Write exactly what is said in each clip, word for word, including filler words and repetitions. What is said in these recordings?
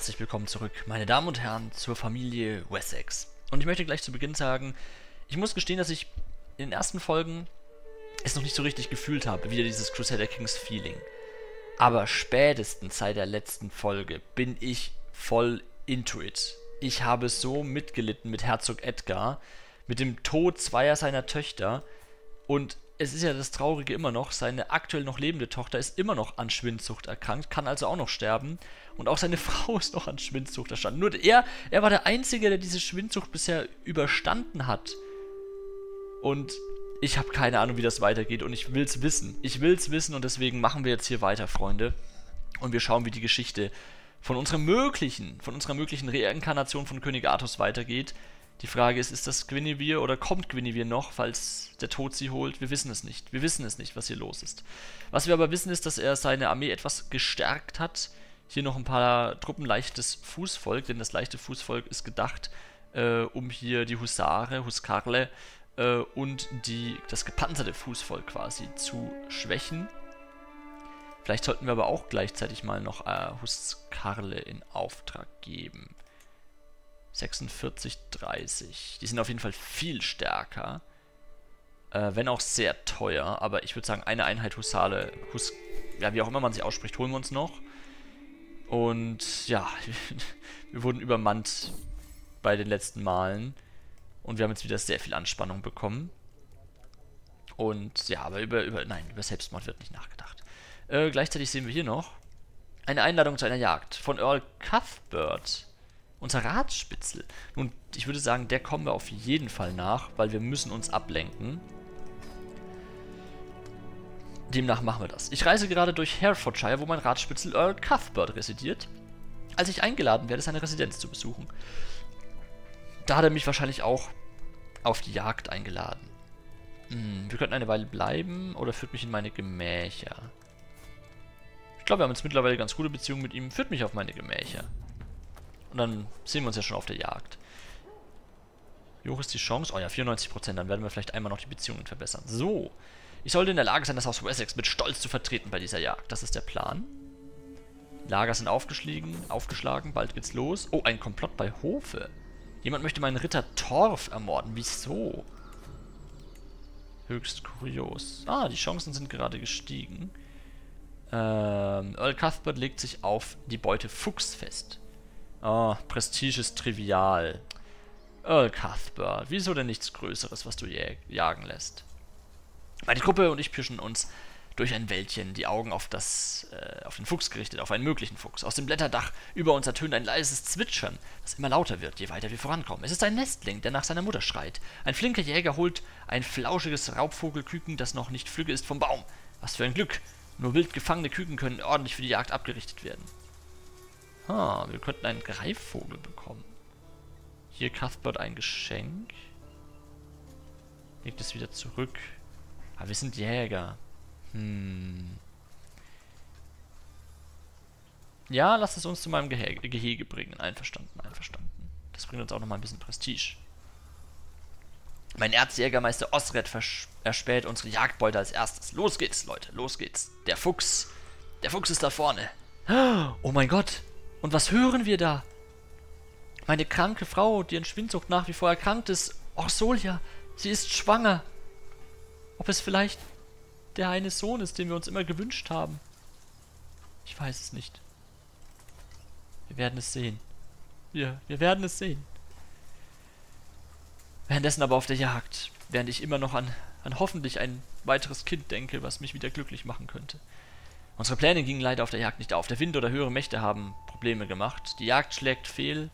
Herzlich willkommen zurück, meine Damen und Herren, zur Familie Wessex. Und ich möchte gleich zu Beginn sagen, ich muss gestehen, dass ich in den ersten Folgen es noch nicht so richtig gefühlt habe, wieder dieses Crusader Kings Feeling. Aber spätestens seit der letzten Folge bin ich voll into it. Ich habe so mitgelitten mit Herzog Edgar, mit dem Tod zweier seiner Töchter. Und es ist ja das Traurige immer noch, seine aktuell noch lebende Tochter ist immer noch an Schwindsucht erkrankt, kann also auch noch sterben. Und auch seine Frau ist noch an Schwindsucht erstanden. Nur er, er war der Einzige, der diese Schwindsucht bisher überstanden hat. Und ich habe keine Ahnung, wie das weitergeht und ich will's wissen. Ich will's wissen und deswegen machen wir jetzt hier weiter, Freunde. Und wir schauen, wie die Geschichte von unserer möglichen, von unserer möglichen Reinkarnation von König Artus weitergeht. Die Frage ist, ist das Guinevere oder kommt Guinevere noch, falls der Tod sie holt? Wir wissen es nicht. Wir wissen es nicht, was hier los ist. Was wir aber wissen, ist, dass er seine Armee etwas gestärkt hat. Hier noch ein paar Truppen leichtes Fußvolk, denn das leichte Fußvolk ist gedacht, äh, um hier die Husare, Huskarle äh, und die, das gepanzerte Fußvolk quasi zu schwächen. Vielleicht sollten wir aber auch gleichzeitig mal noch äh, Huskarle in Auftrag geben. sechsundvierzig, dreißig. Die sind auf jeden Fall viel stärker. Äh, wenn auch sehr teuer. Aber ich würde sagen, eine Einheit Husale, Hus ja, wie auch immer man sie ausspricht, holen wir uns noch. Und ja, wir wurden übermannt bei den letzten Malen. Und wir haben jetzt wieder sehr viel Anspannung bekommen. Und ja, aber über, über nein, über Selbstmord wird nicht nachgedacht. Äh, gleichzeitig sehen wir hier noch eine Einladung zu einer Jagd von Earl Cuthbert. Unser Ratsspitzel. Nun, ich würde sagen, der kommen wir auf jeden Fall nach, weil wir müssen uns ablenken. Demnach machen wir das. Ich reise gerade durch Herefordshire, wo mein Ratsspitzel Earl Cuthbert residiert, als ich eingeladen werde, seine Residenz zu besuchen. Da hat er mich wahrscheinlich auch auf die Jagd eingeladen. Hm, wir könnten eine Weile bleiben oder führt mich in meine Gemächer. Ich glaube, wir haben jetzt mittlerweile ganz gute Beziehungen mit ihm. Führt mich auf meine Gemächer. Und dann sehen wir uns ja schon auf der Jagd. Wie hoch ist die Chance? Oh ja, vierundneunzig Prozent. Dann werden wir vielleicht einmal noch die Beziehungen verbessern. So. Ich sollte in der Lage sein, das Haus Wessex mit Stolz zu vertreten bei dieser Jagd. Das ist der Plan. Lager sind aufgeschlagen. aufgeschlagen. Bald geht's los. Oh, ein Komplott bei Hofe. Jemand möchte meinen Ritter Torf ermorden. Wieso? Höchst kurios. Ah, die Chancen sind gerade gestiegen. Ähm, Earl Cuthbert legt sich auf die Beute Fuchs fest. Oh, Prestige ist trivial. Earl Cuthbert, wieso denn nichts Größeres, was du jag jagen lässt? Meine Gruppe und ich pirschen uns durch ein Wäldchen, die Augen auf, das, äh, auf den Fuchs gerichtet, auf einen möglichen Fuchs. Aus dem Blätterdach über uns ertönt ein leises Zwitschern, das immer lauter wird, je weiter wir vorankommen. Es ist ein Nestling, der nach seiner Mutter schreit. Ein flinker Jäger holt ein flauschiges Raubvogelküken, das noch nicht flügge ist, vom Baum. Was für ein Glück! Nur wild gefangene Küken können ordentlich für die Jagd abgerichtet werden. Ah, wir könnten einen Greifvogel bekommen. Hier Cuthbert ein Geschenk. Legt es wieder zurück. Aber wir sind Jäger. Hm. Ja, lass es uns zu meinem Gehe Gehege bringen. Einverstanden, einverstanden. Das bringt uns auch nochmal ein bisschen Prestige. Mein Erzjägermeister Osred erspäht unsere Jagdbeute als erstes. Los geht's, Leute, los geht's. Der Fuchs. Der Fuchs ist da vorne. Oh mein Gott. Und was hören wir da? Meine kranke Frau, die an Schwindsucht nach wie vor erkrankt ist. Oh, Solja, sie ist schwanger. Ob es vielleicht der eine Sohn ist, den wir uns immer gewünscht haben? Ich weiß es nicht. Wir werden es sehen. Wir, wir werden es sehen. Währenddessen aber auf der Jagd, während ich immer noch an, an hoffentlich ein weiteres Kind denke, was mich wieder glücklich machen könnte. Unsere Pläne gingen leider auf der Jagd nicht auf. Der Wind oder höhere Mächte haben Probleme gemacht. Die Jagd schlägt fehl.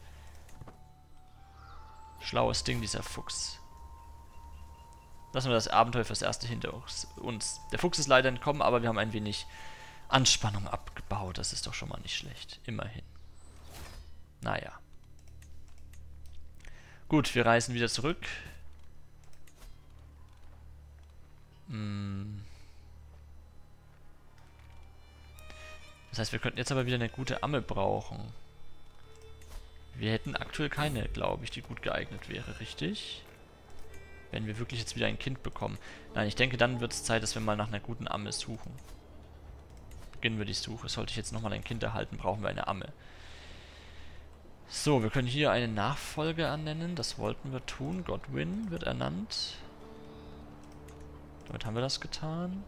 Schlaues Ding, dieser Fuchs. Lassen wir das Abenteuer fürs Erste hinter uns. Der Fuchs ist leider entkommen, aber wir haben ein wenig Anspannung abgebaut. Das ist doch schon mal nicht schlecht. Immerhin. Naja. Gut, wir reisen wieder zurück. Hm. Das heißt, wir könnten jetzt aber wieder eine gute Amme brauchen. Wir hätten aktuell keine, glaube ich, die gut geeignet wäre, richtig? Wenn wir wirklich jetzt wieder ein Kind bekommen. Nein, ich denke, dann wird es Zeit, dass wir mal nach einer guten Amme suchen. Beginnen wir die Suche. Sollte ich jetzt nochmal ein Kind erhalten, brauchen wir eine Amme. So, wir können hier einen Nachfolger ernennen. Das wollten wir tun. Godwin wird ernannt. Damit haben wir das getan.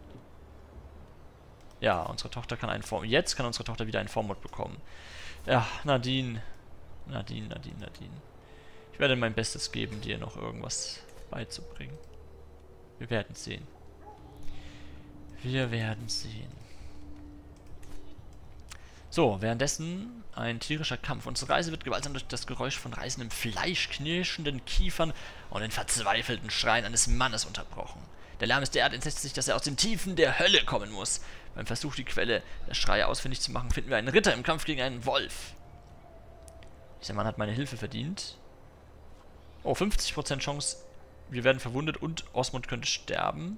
Ja, unsere Tochter kann einen Vormund. Jetzt kann unsere Tochter wieder einen Vormund bekommen. Ja, Nadine. Nadine, Nadine, Nadine. Ich werde mein Bestes geben, dir noch irgendwas beizubringen. Wir werden sehen. Wir werden sehen. So, währenddessen ein tierischer Kampf. Unsere Reise wird gewaltsam durch das Geräusch von reißendem Fleisch, knirschenden Kiefern und den verzweifelten Schreien eines Mannes unterbrochen. Der Lärm ist derart entsetzlich, dass er aus den Tiefen der Hölle kommen muss. Beim Versuch, die Quelle der Schreie ausfindig zu machen, finden wir einen Ritter im Kampf gegen einen Wolf. Dieser Mann hat meine Hilfe verdient. Oh, fünfzig Prozent Chance, wir werden verwundet und Osmond könnte sterben.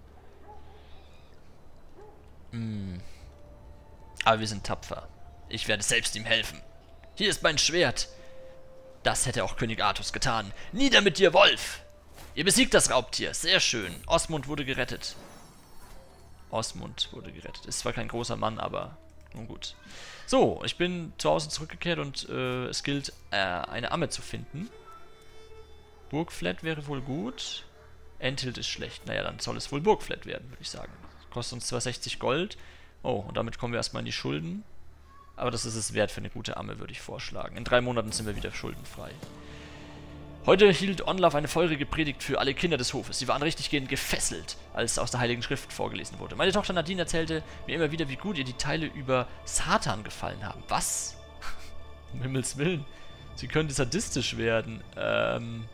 Hm. Aber wir sind tapfer. Ich werde selbst ihm helfen. Hier ist mein Schwert. Das hätte auch König Artus getan. Nieder mit dir, Wolf! Ihr besiegt das Raubtier. Sehr schön. Osmond wurde gerettet. Osmond wurde gerettet. Ist zwar kein großer Mann, aber nun gut. So, ich bin zu Hause zurückgekehrt und äh, es gilt, äh, eine Amme zu finden. Burgflett wäre wohl gut. Enthild ist schlecht. Naja, dann soll es wohl Burgflett werden, würde ich sagen. Kostet uns zwar sechzig Gold. Oh, und damit kommen wir erstmal in die Schulden. Aber das ist es wert für eine gute Amme, würde ich vorschlagen. In drei Monaten sind wir wieder schuldenfrei. Heute hielt Onlav eine feurige Predigt für alle Kinder des Hofes. Sie waren richtiggehend gefesselt, als aus der Heiligen Schrift vorgelesen wurde. Meine Tochter Nadine erzählte mir immer wieder, wie gut ihr die Teile über Satan gefallen haben. Was? Um Himmels Willen. Sie könnte sadistisch werden. Ähm...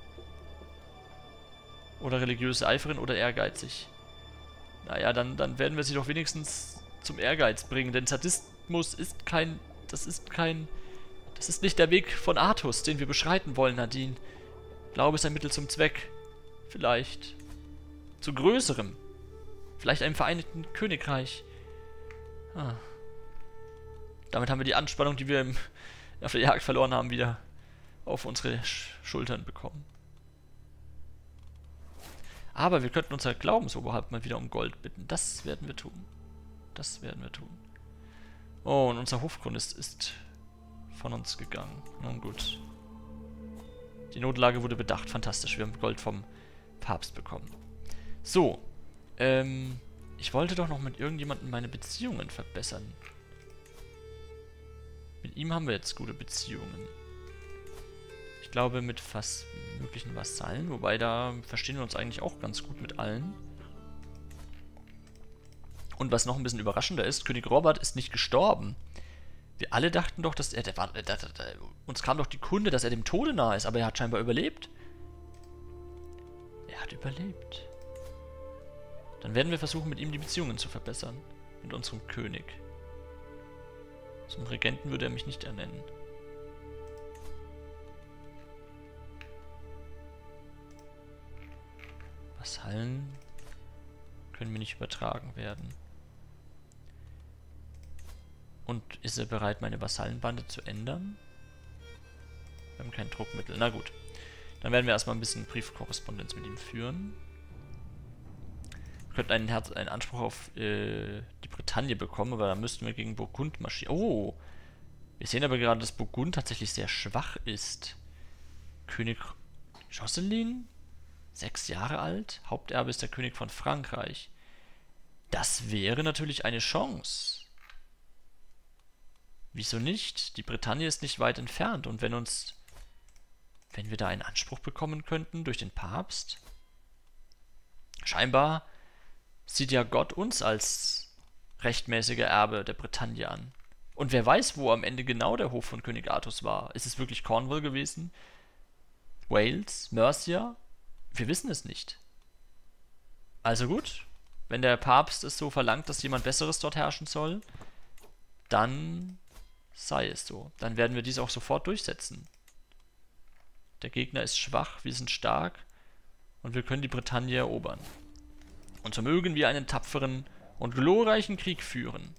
Oder religiöse Eiferin oder ehrgeizig. Naja, dann, dann werden wir sie doch wenigstens zum Ehrgeiz bringen, denn Sadismus ist kein... Das ist kein... Das ist nicht der Weg von Artus, den wir beschreiten wollen, Nadine. Glaube ist ein Mittel zum Zweck. Vielleicht. Zu Größerem. Vielleicht einem Vereinigten Königreich. Ah. Damit haben wir die Anspannung, die wir im, auf der Jagd verloren haben, wieder auf unsere Sch Schultern bekommen. Aber wir könnten unser Glaubensoberhaupt mal wieder um Gold bitten. Das werden wir tun. Das werden wir tun. Oh, und unser Hofchronist ist von uns gegangen. Nun gut. Die Notlage wurde bedacht. Fantastisch. Wir haben Gold vom Papst bekommen. So. Ähm, ich wollte doch noch mit irgendjemandem meine Beziehungen verbessern. Mit ihm haben wir jetzt gute Beziehungen. Ich glaube mit fast möglichen Vasallen. Wobei, da verstehen wir uns eigentlich auch ganz gut mit allen. Und was noch ein bisschen überraschender ist, König Robert ist nicht gestorben. Wir alle dachten doch, dass er... Der war, der, der, der, uns kam doch die Kunde, dass er dem Tode nahe ist, aber er hat scheinbar überlebt. Er hat überlebt. Dann werden wir versuchen, mit ihm die Beziehungen zu verbessern. Mit unserem König. Zum Regenten würde er mich nicht ernennen. Vasallen können mir nicht übertragen werden. Und ist er bereit, meine Vasallenbande zu ändern? Wir haben kein Druckmittel. Na gut. Dann werden wir erstmal ein bisschen Briefkorrespondenz mit ihm führen. Wir könnten einen, Herz, einen Anspruch auf äh, die Bretagne bekommen, aber da müssten wir gegen Burgund marschieren. Oh! Wir sehen aber gerade, dass Burgund tatsächlich sehr schwach ist. König Jocelyn? Sechs Jahre alt? Haupterbe ist der König von Frankreich. Das wäre natürlich eine Chance. Wieso nicht? Die Bretagne ist nicht weit entfernt. Und wenn uns... Wenn wir da einen Anspruch bekommen könnten durch den Papst? Scheinbar sieht ja Gott uns als rechtmäßiger Erbe der Bretagne an. Und wer weiß, wo am Ende genau der Hof von König Artus war. Ist es wirklich Cornwall gewesen? Wales? Mercia? Wir wissen es nicht. Also gut, wenn der Papst es so verlangt, dass jemand Besseres dort herrschen soll, dann sei es so. Dann werden wir dies auch sofort durchsetzen. Der Gegner ist schwach, wir sind stark und wir können die Bretagne erobern. Und so mögen wir einen tapferen und glorreichen Krieg führen.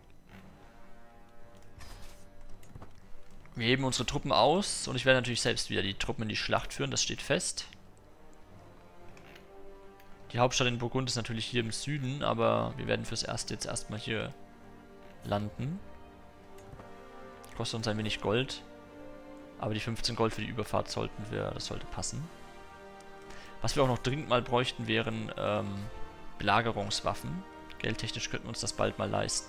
Wir heben unsere Truppen aus und ich werde natürlich selbst wieder die Truppen in die Schlacht führen, das steht fest. Die Hauptstadt in Burgund ist natürlich hier im Süden, aber wir werden fürs Erste jetzt erstmal hier landen. Kostet uns ein wenig Gold. Aber die fünfzehn Gold für die Überfahrt sollten wir, das sollte passen. Was wir auch noch dringend mal bräuchten, wären ähm, Belagerungswaffen. Geldtechnisch könnten wir uns das bald mal leisten.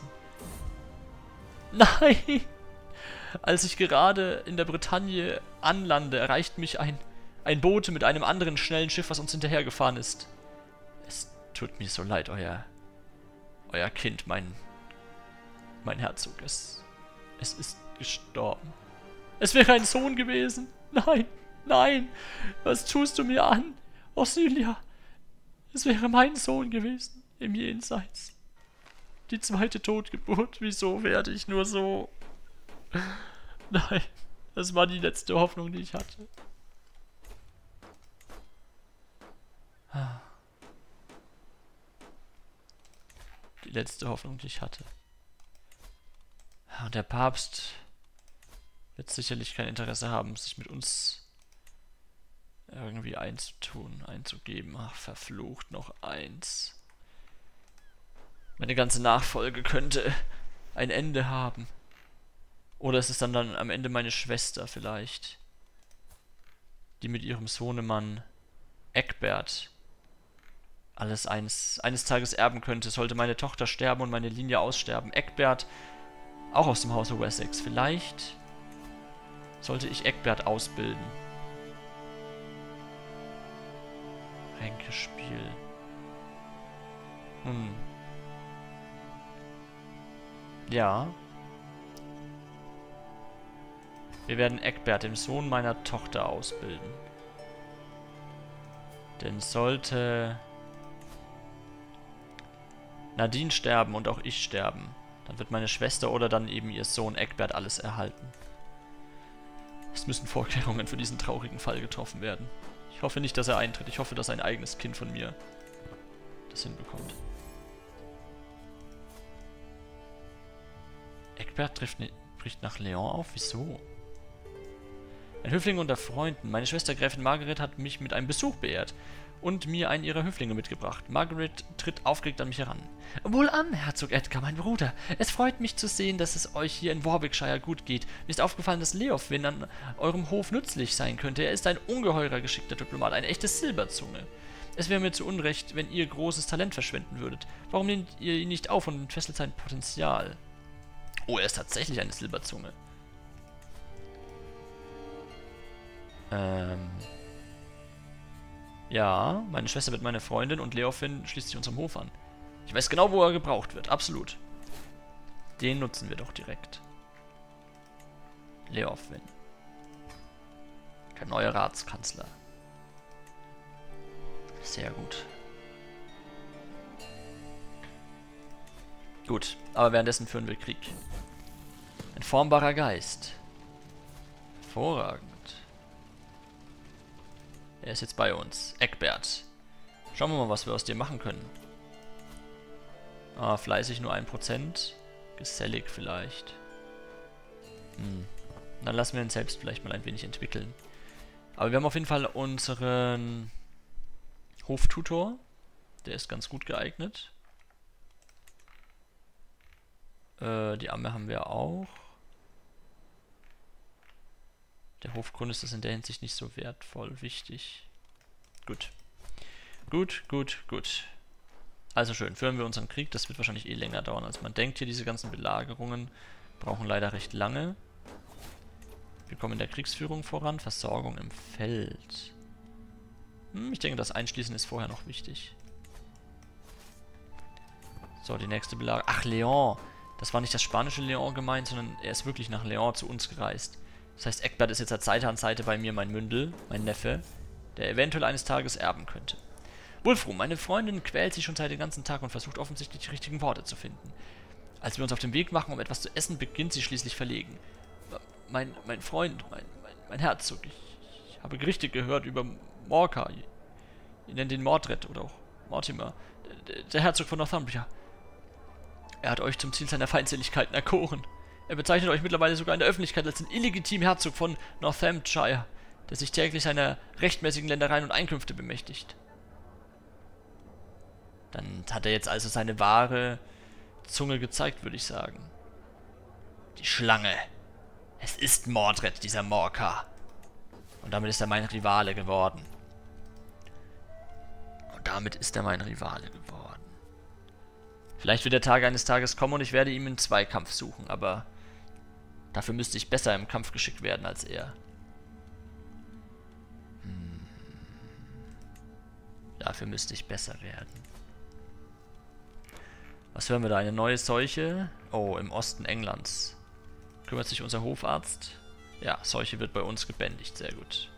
Nein! Als ich gerade in der Bretagne anlande, erreicht mich ein, ein Bote mit einem anderen schnellen Schiff, was uns hinterhergefahren ist. Es tut mir so leid, euer, euer Kind, mein, mein Herzog. Es, es ist gestorben. Es wäre ein Sohn gewesen. Nein, nein, was tust du mir an? Auxilia, es wäre mein Sohn gewesen im Jenseits. Die zweite Totgeburt, wieso werde ich nur so... Nein, das war die letzte Hoffnung, die ich hatte. Die letzte Hoffnung, die ich hatte. Und der Papst wird sicherlich kein Interesse haben, sich mit uns irgendwie einzutun, einzugeben. Ach, verflucht, noch eins. Meine ganze Nachfolge könnte ein Ende haben. Oder es ist dann, dann am Ende meine Schwester vielleicht, die mit ihrem Sohnemann Egbert alles eines, eines Tages erben könnte. Sollte meine Tochter sterben und meine Linie aussterben. Egbert, auch aus dem Hause Wessex. Vielleicht sollte ich Egbert ausbilden. Ränkespiel. Hm. Ja. Wir werden Egbert, den Sohn meiner Tochter, ausbilden. Denn sollte Nadine sterben und auch ich sterben, dann wird meine Schwester oder dann eben ihr Sohn Egbert alles erhalten. Es müssen Vorkehrungen für diesen traurigen Fall getroffen werden. Ich hoffe nicht, dass er eintritt. Ich hoffe, dass ein eigenes Kind von mir das hinbekommt. Egbert trifft ne bricht nach Leon auf? Wieso? Ein Höfling unter Freunden. Meine Schwester Gräfin Margaret hat mich mit einem Besuch beehrt und mir einen ihrer Höflinge mitgebracht. Margaret tritt aufgeregt an mich heran. Wohlan, Herzog Edgar, mein Bruder. Es freut mich zu sehen, dass es euch hier in Warwickshire gut geht. Mir ist aufgefallen, dass Leofwin an eurem Hof nützlich sein könnte. Er ist ein ungeheurer geschickter Diplomat, eine echte Silberzunge. Es wäre mir zu Unrecht, wenn ihr großes Talent verschwenden würdet. Warum nehmt ihr ihn nicht auf und entfesselt sein Potenzial? Oh, er ist tatsächlich eine Silberzunge. Ähm... Ja, meine Schwester wird meine Freundin und Leofwin schließt sich unserem Hof an. Ich weiß genau, wo er gebraucht wird. Absolut. Den nutzen wir doch direkt. Leofwin. Der neue Ratskanzler. Sehr gut. Gut, aber währenddessen führen wir Krieg. Ein formbarer Geist. Hervorragend. Er ist jetzt bei uns. Egbert. Schauen wir mal, was wir aus dir machen können. Ah, fleißig nur ein Prozent. Gesellig vielleicht. Hm. Dann lassen wir ihn selbst vielleicht mal ein wenig entwickeln. Aber wir haben auf jeden Fall unseren Hoftutor. Der ist ganz gut geeignet. Äh, die Amme haben wir auch. Der Hofgrund ist in der Hinsicht nicht so wertvoll, wichtig. Gut. Gut, gut, gut. Also schön, führen wir unseren Krieg. Das wird wahrscheinlich eh länger dauern, als man denkt. Hier diese ganzen Belagerungen brauchen leider recht lange. Wir kommen in der Kriegsführung voran. Versorgung im Feld. Hm, ich denke, das Einschließen ist vorher noch wichtig. So, die nächste Belagerung. Ach, Leon. Das war nicht das spanische Leon gemeint, sondern er ist wirklich nach Leon zu uns gereist. Das heißt, Egbert ist jetzt seit Seite an Seite bei mir mein Mündel, mein Neffe, der eventuell eines Tages erben könnte. Wulfrum, meine Freundin quält sich schon seit dem ganzen Tag und versucht offensichtlich die richtigen Worte zu finden. Als wir uns auf den Weg machen, um etwas zu essen, beginnt sie schließlich verlegen. Mein, mein Freund, mein, mein, mein Herzog, ich, ich habe Gerichte gehört über Morcar. Ihr nennt ihn Mordred oder auch Mortimer, der, der Herzog von Northumbria. Er hat euch zum Ziel seiner Feindseligkeiten erkoren. Er bezeichnet euch mittlerweile sogar in der Öffentlichkeit als den illegitimen Herzog von Northamptonshire, der sich täglich seiner rechtmäßigen Ländereien und Einkünfte bemächtigt. Dann hat er jetzt also seine wahre Zunge gezeigt, würde ich sagen. Die Schlange. Es ist Mordred, dieser Morka. Und damit ist er mein Rivale geworden. Und damit ist er mein Rivale geworden. Vielleicht wird der Tag eines Tages kommen und ich werde ihn im Zweikampf suchen, aber dafür müsste ich besser im Kampf geschickt werden als er. Hm. Dafür müsste ich besser werden. Was hören wir da? Eine neue Seuche? Oh, im Osten Englands. Kümmert sich unser Hofarzt? Ja, Seuche wird bei uns gebändigt. Sehr gut.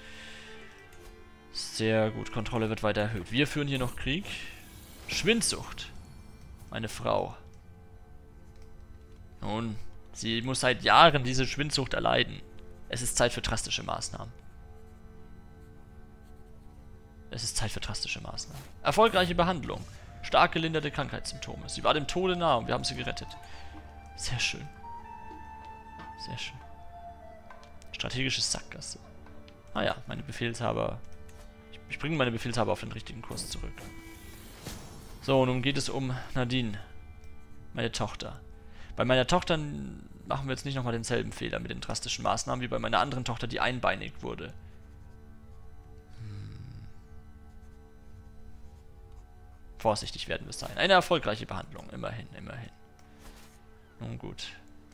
Sehr gut. Kontrolle wird weiter erhöht. Wir führen hier noch Krieg. Schwindsucht. Meine Frau. Nun, sie muss seit Jahren diese Schwindsucht erleiden. Es ist Zeit für drastische Maßnahmen. Es ist Zeit für drastische Maßnahmen. Erfolgreiche Behandlung. Stark gelinderte Krankheitssymptome. Sie war dem Tode nahe und wir haben sie gerettet. Sehr schön. Sehr schön. Strategische Sackgasse. Ah ja, meine Befehlshaber. Ich, ich bringe meine Befehlshaber auf den richtigen Kurs zurück. So, nun geht es um Nadine. Meine Tochter. Bei meiner Tochter machen wir jetzt nicht nochmal denselben Fehler mit den drastischen Maßnahmen wie bei meiner anderen Tochter, die einbeinig wurde. Vorsichtig werden wir sein. Eine erfolgreiche Behandlung. Immerhin, immerhin. Nun gut.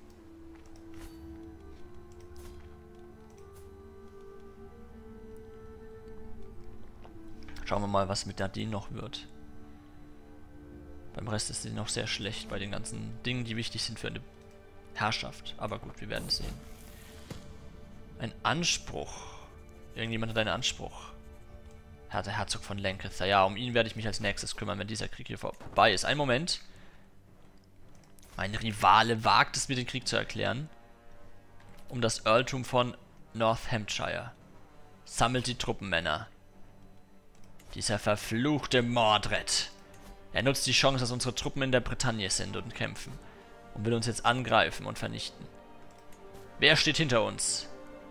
Schauen wir mal, was mit Nadine noch wird. Beim Rest ist sie noch sehr schlecht bei den ganzen Dingen, die wichtig sind für eine Herrschaft. Aber gut, wir werden es sehen. Ein Anspruch. Irgendjemand hat einen Anspruch. Herr der Herzog von Lancaster. Ja, um ihn werde ich mich als nächstes kümmern, wenn dieser Krieg hier vorbei ist. Einen Moment. Mein Rivale wagt es mir, den Krieg zu erklären. Um das Earltum von Northamptonshire. Sammelt die Truppenmänner. Dieser verfluchte Mordred. Er nutzt die Chance, dass unsere Truppen in der Bretagne sind und kämpfen. Und will uns jetzt angreifen und vernichten. Wer steht hinter uns?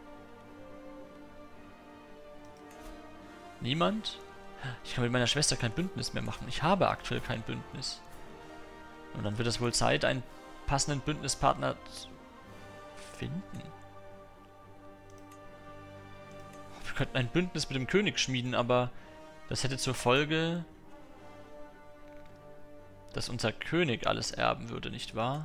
Niemand? Ich kann mit meiner Schwester kein Bündnis mehr machen. Ich habe aktuell kein Bündnis. Und dann wird es wohl Zeit, einen passenden Bündnispartner zu finden. Wir könnten ein Bündnis mit dem König schmieden, aber das hätte zur Folge, dass unser König alles erben würde, nicht wahr?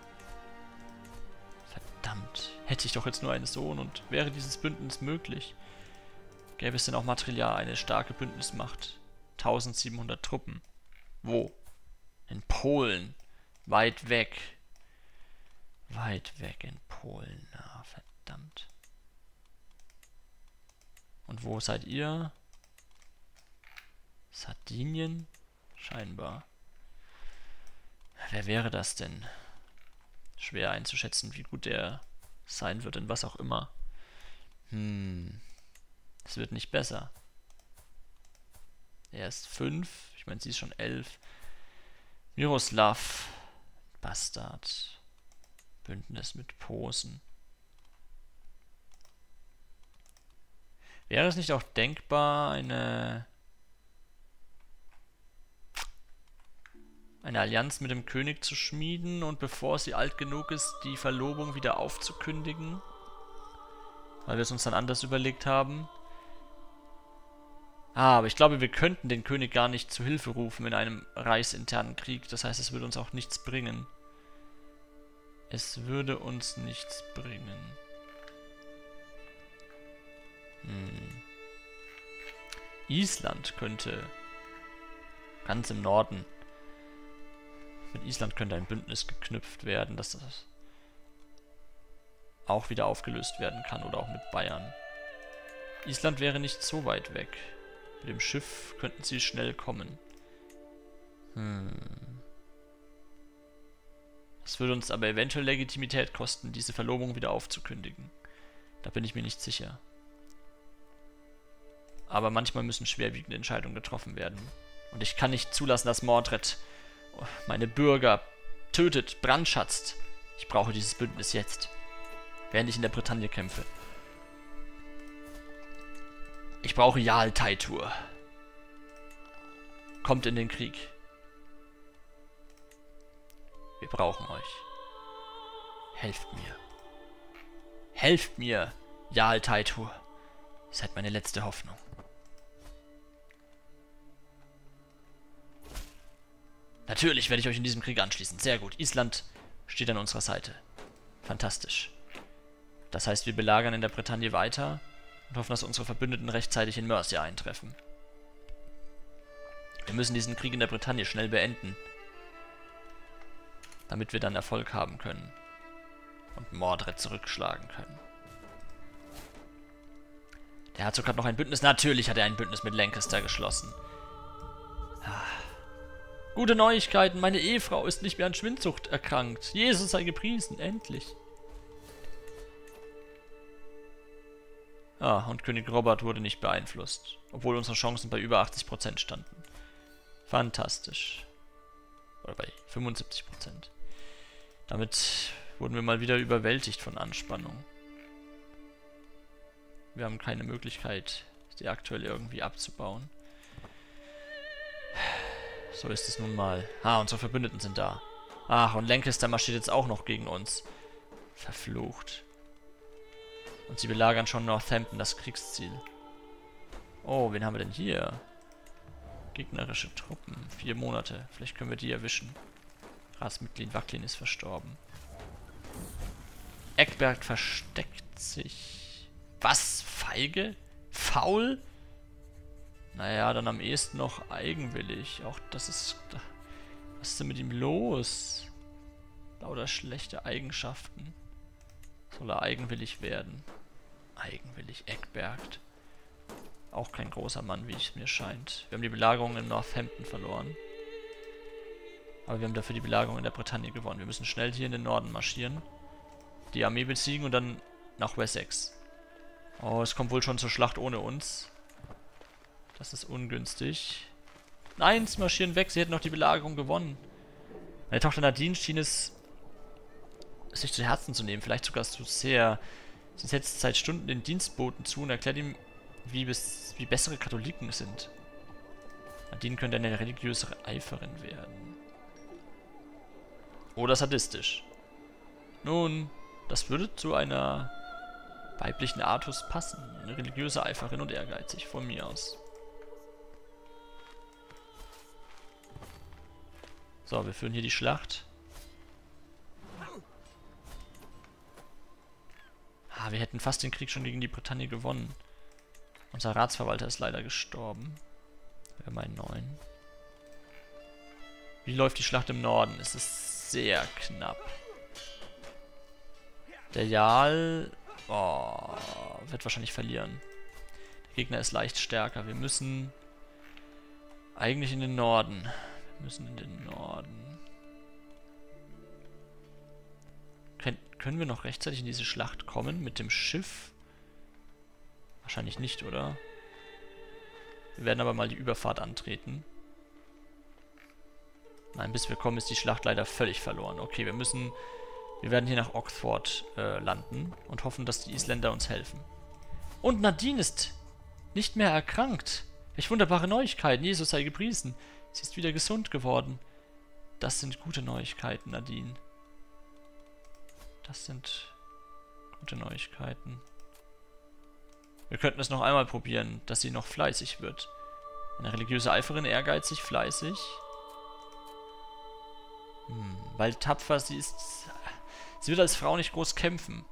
Verdammt. Hätte ich doch jetzt nur einen Sohn und wäre dieses Bündnis möglich? Gäbe es denn auch Material, eine starke Bündnismacht? tausendsiebenhundert Truppen. Wo? In Polen. Weit weg. Weit weg in Polen. Ah, verdammt. Und wo seid ihr? Sardinien? Scheinbar. Wer wäre das denn? Schwer einzuschätzen, wie gut der sein wird, in was auch immer. Hm... Es wird nicht besser. Er ist fünf. Ich meine, sie ist schon elf. Miroslav. Bastard. Bündnis mit Posen. Wäre es nicht auch denkbar, eine... eine Allianz mit dem König zu schmieden und bevor sie alt genug ist, die Verlobung wieder aufzukündigen? Weil wir es uns dann anders überlegt haben. Ah, aber ich glaube, wir könnten den König gar nicht zu Hilfe rufen in einem reichsinternen Krieg. Das heißt, es würde uns auch nichts bringen. Es würde uns nichts bringen. Hm. Island könnte ganz im Norden. Mit Island könnte ein Bündnis geknüpft werden, dass das auch wieder aufgelöst werden kann. Oder auch mit Bayern. Island wäre nicht so weit weg. Mit dem Schiff könnten sie schnell kommen. Hm. Es würde uns aber eventuell Legitimität kosten, diese Verlobung wieder aufzukündigen. Da bin ich mir nicht sicher. Aber manchmal müssen schwerwiegende Entscheidungen getroffen werden. Und ich kann nicht zulassen, dass Mordred meine Bürger tötet, brandschatzt. Ich brauche dieses Bündnis jetzt, während ich in der Bretagne kämpfe. Ich brauche Jarl Teitur. Kommt in den Krieg. Wir brauchen euch. Helft mir. Helft mir, Jarl Teitur. Ihr seid meine letzte Hoffnung. Natürlich werde ich euch in diesem Krieg anschließen. Sehr gut. Island steht an unserer Seite. Fantastisch. Das heißt, wir belagern in der Bretagne weiter und hoffen, dass unsere Verbündeten rechtzeitig in Mercia eintreffen. Wir müssen diesen Krieg in der Bretagne schnell beenden, damit wir dann Erfolg haben können und Mordred zurückschlagen können. Der Herzog hat noch ein Bündnis. Natürlich hat er ein Bündnis mit Lancaster geschlossen. Ah. Gute Neuigkeiten, meine Ehefrau ist nicht mehr an Schwindsucht erkrankt. Jesus sei gepriesen, endlich. Ah, und König Robert wurde nicht beeinflusst, obwohl unsere Chancen bei über achtzig Prozent standen. Fantastisch. Oder bei fünfundsiebzig Prozent. Damit wurden wir mal wieder überwältigt von Anspannung. Wir haben keine Möglichkeit, sie aktuell irgendwie abzubauen. So ist es nun mal. Ah, unsere Verbündeten sind da. Ach, und Lancaster marschiert jetzt auch noch gegen uns. Verflucht. Und sie belagern schon Northampton, das Kriegsziel. Oh, wen haben wir denn hier? Gegnerische Truppen. Vier Monate. Vielleicht können wir die erwischen. Ratsmitglied Wacklin ist verstorben. Eckberg versteckt sich. Was? Feige? Faul? Naja, dann am ehesten noch eigenwillig. Auch das ist... Was ist denn mit ihm los? Lauter schlechte Eigenschaften. Soll er eigenwillig werden? Eigenwillig, Eckberg. Auch kein großer Mann, wie es mir scheint. Wir haben die Belagerung in Northampton verloren. Aber wir haben dafür die Belagerung in der Bretagne gewonnen. Wir müssen schnell hier in den Norden marschieren. Die Armee besiegen und dann nach Wessex. Oh, es kommt wohl schon zur Schlacht ohne uns. Das ist ungünstig. Nein, sie marschieren weg. Sie hätten noch die Belagerung gewonnen. Meine Tochter Nadine schien es sich zu Herzen zu nehmen. Vielleicht sogar zu sehr. Sie setzt seit Stunden den Dienstboten zu und erklärt ihm, wie, bis, wie bessere Katholiken sind. Nadine könnte eine religiöse Eiferin werden. Oder sadistisch. Nun, das würde zu einer weiblichen Artus passen. Eine religiöse Eiferin und ehrgeizig, von mir aus. So, wir führen hier die Schlacht. Ah, wir hätten fast den Krieg schon gegen die Bretagne gewonnen. Unser Ratsverwalter ist leider gestorben. Wir haben einen neuen. Wie läuft die Schlacht im Norden? Es ist sehr knapp. Der Jarl oh, wird wahrscheinlich verlieren. Der Gegner ist leicht stärker. Wir müssen eigentlich in den Norden. Wir müssen in den Norden. Ken können wir noch rechtzeitig in diese Schlacht kommen mit dem Schiff? Wahrscheinlich nicht, oder? Wir werden aber mal die Überfahrt antreten. Nein, bis wir kommen, ist die Schlacht leider völlig verloren. Okay, wir müssen... Wir werden hier nach Oxford äh, landen und hoffen, dass die Isländer uns helfen. Und Nadine ist nicht mehr erkrankt. Welch wunderbare Neuigkeiten. Jesus sei gepriesen. Sie ist wieder gesund geworden. Das sind gute Neuigkeiten, Nadine. Das sind gute Neuigkeiten. Wir könnten es noch einmal probieren, dass sie noch fleißig wird. Eine religiöse Eiferin, ehrgeizig, fleißig. Hm, weil tapfer, sie ist... Sie wird als Frau nicht groß kämpfen.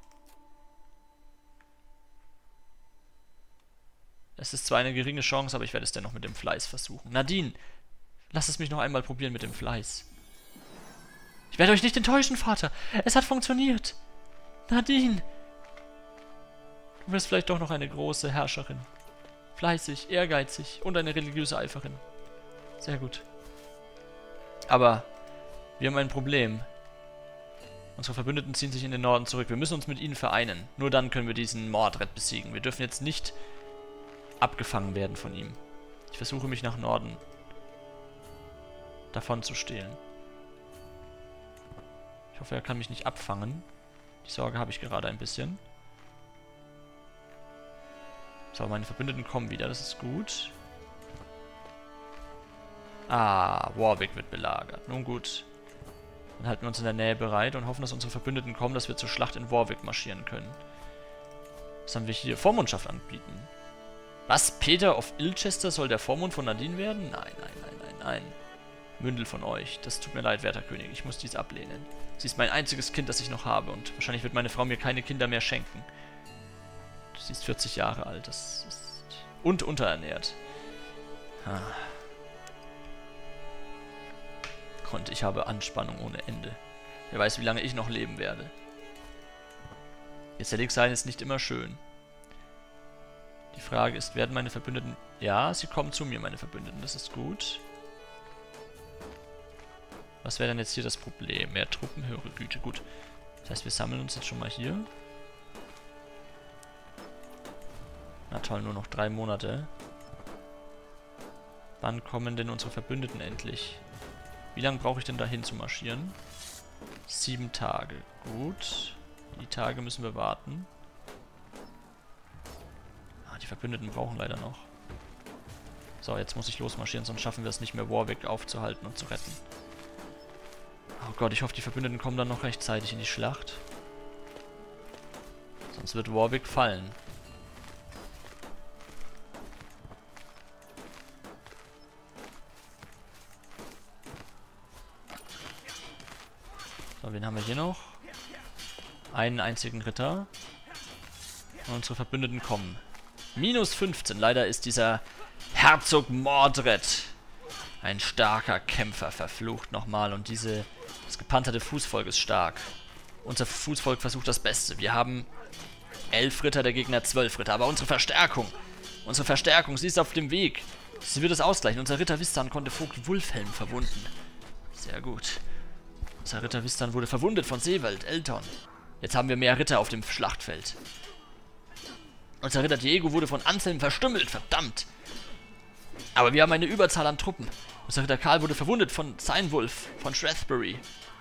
Es ist zwar eine geringe Chance, aber ich werde es dennoch mit dem Fleiß versuchen. Nadine, lass es mich noch einmal probieren mit dem Fleiß. Ich werde euch nicht enttäuschen, Vater. Es hat funktioniert. Nadine. Du wirst vielleicht doch noch eine große Herrscherin. Fleißig, ehrgeizig und eine religiöse Eiferin. Sehr gut. Aber wir haben ein Problem. Unsere Verbündeten ziehen sich in den Norden zurück. Wir müssen uns mit ihnen vereinen. Nur dann können wir diesen Mordred besiegen. Wir dürfen jetzt nicht abgefangen werden von ihm. Ich versuche mich nach Norden davon zu stehlen. Ich hoffe, er kann mich nicht abfangen. Die Sorge habe ich gerade ein bisschen. So, meine Verbündeten kommen wieder. Das ist gut. Ah, Warwick wird belagert. Nun gut. Dann halten wir uns in der Nähe bereit und hoffen, dass unsere Verbündeten kommen, dass wir zur Schlacht in Warwick marschieren können. Was haben wir hier? Vormundschaft anbieten. Was? Peter of Ilchester soll der Vormund von Nadine werden? Nein, nein, nein, nein, nein. Mündel von euch. Das tut mir leid, werter König. Ich muss dies ablehnen. Sie ist mein einziges Kind, das ich noch habe. Und wahrscheinlich wird meine Frau mir keine Kinder mehr schenken. Sie ist vierzig Jahre alt. Das ist... Und unterernährt. Ah. Und ich habe Anspannung ohne Ende. Wer weiß, wie lange ich noch leben werde. Gesellig sein ist nicht immer schön. Die Frage ist, werden meine Verbündeten... Ja, sie kommen zu mir, meine Verbündeten. Das ist gut. Was wäre denn jetzt hier das Problem? Mehr Truppen, höhere Güte. Gut. Das heißt, wir sammeln uns jetzt schon mal hier. Na toll, nur noch drei Monate. Wann kommen denn unsere Verbündeten endlich? Wie lange brauche ich denn dahin zu marschieren? Sieben Tage. Gut. Die Tage müssen wir warten. Ah, die Verbündeten brauchen leider noch. So, jetzt muss ich losmarschieren, sonst schaffen wir es nicht mehr, Warwick aufzuhalten und zu retten. Oh Gott, ich hoffe, die Verbündeten kommen dann noch rechtzeitig in die Schlacht. Sonst wird Warwick fallen. So, wen haben wir hier noch? Einen einzigen Ritter. Und unsere Verbündeten kommen. Minus fünfzehn. Leider ist dieser Herzog Mordred ein starker Kämpfer. Verflucht nochmal. Und diese, das gepanzerte Fußvolk ist stark. Unser Fußvolk versucht das Beste. Wir haben elf Ritter, der Gegner zwölf Ritter. Aber unsere Verstärkung, unsere Verstärkung, sie ist auf dem Weg. Sie wird es ausgleichen. Unser Ritter Wistan konnte Vogt Wulfhelm verwunden. Sehr gut. Unser Ritter Wistan wurde verwundet von Seewald, Elton. Jetzt haben wir mehr Ritter auf dem Schlachtfeld. Unser Ritter Diego wurde von Anselm verstümmelt, verdammt. Aber wir haben eine Überzahl an Truppen. Unser Ritter Karl wurde verwundet von Seinwulf, von Strathbury.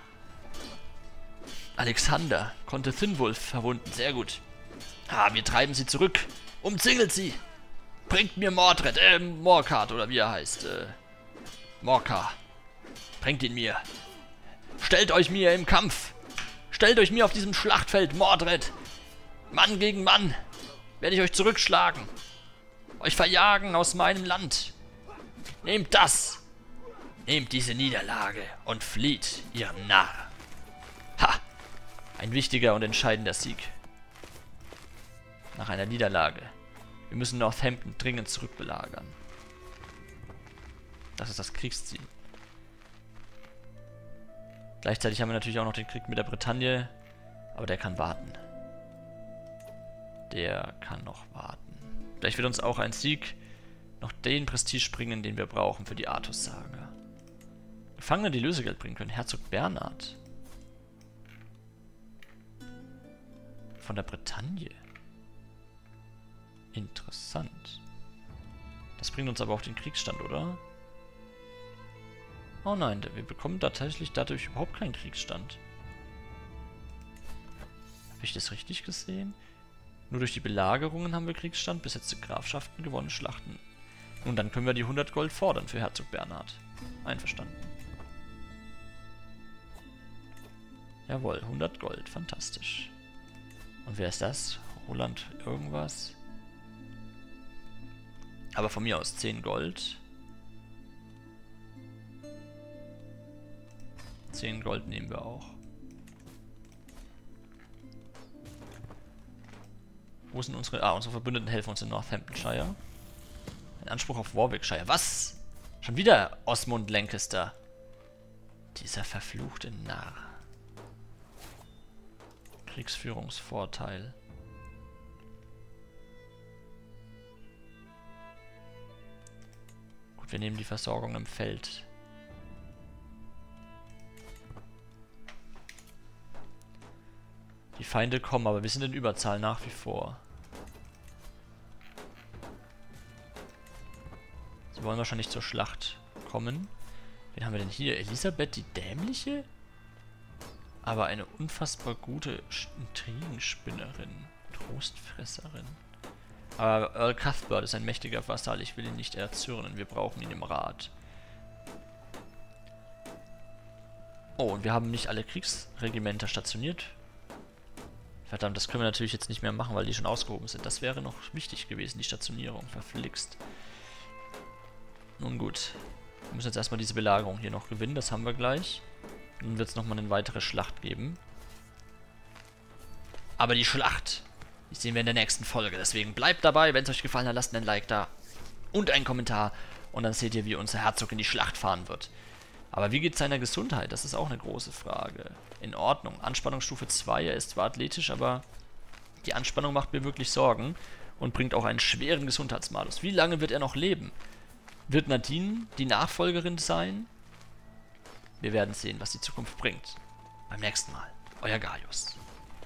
Alexander konnte Thinwulf verwunden, sehr gut. Ah, wir treiben sie zurück. Umzingelt sie. Bringt mir Mordred, äh, Morkart, oder wie er heißt, äh, Morkar. Bringt ihn mir. Stellt euch mir im Kampf. Stellt euch mir auf diesem Schlachtfeld, Mordred. Mann gegen Mann. Werde ich euch zurückschlagen. Euch verjagen aus meinem Land. Nehmt das. Nehmt diese Niederlage und flieht, ihr Narr. Ha! Ein wichtiger und entscheidender Sieg. Nach einer Niederlage. Wir müssen Northampton dringend zurückbelagern. Das ist das Kriegsziel. Gleichzeitig haben wir natürlich auch noch den Krieg mit der Bretagne. Aber der kann warten. Der kann noch warten. Vielleicht wird uns auch ein Sieg noch den Prestige bringen, den wir brauchen für die Artus-Saga. Gefangene, die Lösegeld bringen können. Herzog Bernhard. Von der Bretagne. Interessant. Das bringt uns aber auch den Kriegsstand, oder? Oh nein, wir bekommen tatsächlich dadurch überhaupt keinen Kriegsstand. Habe ich das richtig gesehen? Nur durch die Belagerungen haben wir Kriegsstand, besetzte Grafschaften, gewonnene Schlachten. Nun, dann können wir die hundert Gold fordern für Herzog Bernhard. Einverstanden. Jawohl, hundert Gold, fantastisch. Und wer ist das? Roland irgendwas? Aber von mir aus zehn Gold. zehn Gold nehmen wir auch. Wo sind unsere... Ah, unsere Verbündeten helfen uns in Northamptonshire. Ein Anspruch auf Warwickshire. Was? Schon wieder Osmond Lancaster. Dieser verfluchte Narr. Kriegsführungsvorteil. Gut, wir nehmen die Versorgung im Feld. Die Feinde kommen, aber wir sind in Überzahl nach wie vor. Sie wollen wahrscheinlich zur Schlacht kommen. Wen haben wir denn hier? Elisabeth die Dämliche? Aber eine unfassbar gute Intrigenspinnerin. Trostfresserin. Aber Earl Cuthbert ist ein mächtiger Vasall. Ich will ihn nicht erzürnen. Wir brauchen ihn im Rat. Oh, und wir haben nicht alle Kriegsregimenter stationiert. Verdammt, das können wir natürlich jetzt nicht mehr machen, weil die schon ausgehoben sind. Das wäre noch wichtig gewesen, die Stationierung. Verflixt. Nun gut. Wir müssen jetzt erstmal diese Belagerung hier noch gewinnen. Das haben wir gleich. Nun wird es nochmal eine weitere Schlacht geben. Aber die Schlacht, die sehen wir in der nächsten Folge. Deswegen bleibt dabei. Wenn es euch gefallen hat, lasst einen Like da. Und einen Kommentar. Und dann seht ihr, wie unser Herzog in die Schlacht fahren wird. Aber wie geht es seiner Gesundheit? Das ist auch eine große Frage. In Ordnung. Anspannungsstufe zwei. Er ist zwar athletisch, aber die Anspannung macht mir wirklich Sorgen. Und bringt auch einen schweren Gesundheitsmalus. Wie lange wird er noch leben? Wird Nadine die Nachfolgerin sein? Wir werden sehen, was die Zukunft bringt. Beim nächsten Mal. Euer Gaius.